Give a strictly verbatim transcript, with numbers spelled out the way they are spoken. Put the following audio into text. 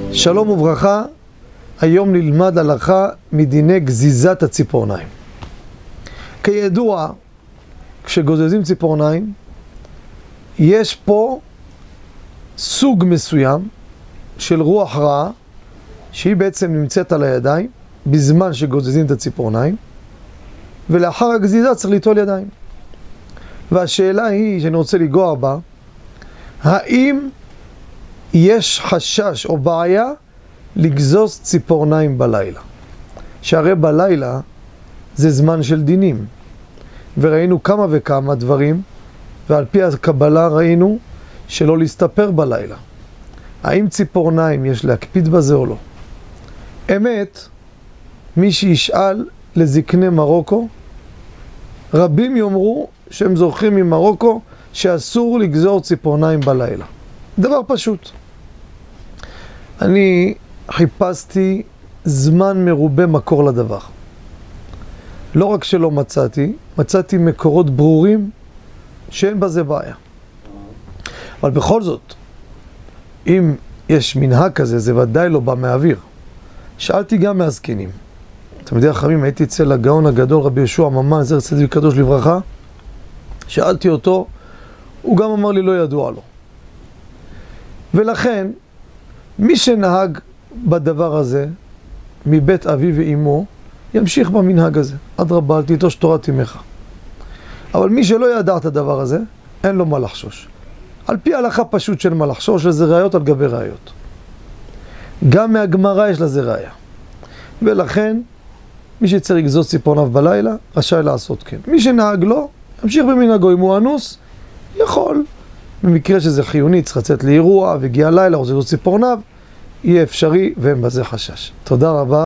שלום וברכה, היום נלמד הלכה מדיני גזיזת הציפורניים. כידוע, כשגוזזים ציפורניים, יש פה סוג מסוים של רוח רעה, שהיא בעצם נמצאת על הידיים, בזמן שגוזזים את הציפורניים, ולאחר הגזיזה צריך ליטול ידיים. והשאלה היא, שאני רוצה לגוע בה, האם יש חשש או בעיה לגזוז ציפורניים בלילה? שהרי בלילה זה זמן של דינים, וראינו כמה וכמה דברים, ועל פי הקבלה ראינו שלא להסתפר בלילה. האם ציפורניים יש להקפיד בזה או לא? אמת, מי שישאל לזקני מרוקו, רבים יאמרו שהם זוכרים ממרוקו שאסור לגזור ציפורניים בלילה. דבר פשוט. אני חיפשתי זמן מרובה מקור לדבר. לא רק שלא מצאתי, מצאתי מקורות ברורים שאין בזה בעיה. אבל בכל זאת, אם יש מנהג כזה, זה ודאי לא בא מהאוויר. שאלתי גם מהזקנים. אתם יודעים, חמים, הייתי אצל הגאון הגדול, רבי יהושע ממן, זכר צדיק קדוש לברכה. שאלתי אותו, הוא גם אמר לי לא ידוע לו. ולכן, מי שנהג בדבר הזה, מבית אבי ואימו, ימשיך במנהג הזה. אדרבה, אל תיטוש תורת אמך. אבל מי שלא ידע את הדבר הזה, אין לו מה לחשוש. על פי הלכה פשוט של מה לחשוש, זה ראיות על גבי ראיות. גם מהגמרא יש לזה ראיה. ולכן, מי שצריך לגזוז ציפורניו בלילה, רשאי לעשות כן. מי שנהג לו, ימשיך במנהגו. אם הוא אנוס, יכול. במקרה שזה חיוני, צריך לצאת לאירוע, והגיע לילה, רוצה לגזוז ציפורניו, יהיה אפשרי, ואין בזה חשש. תודה רבה.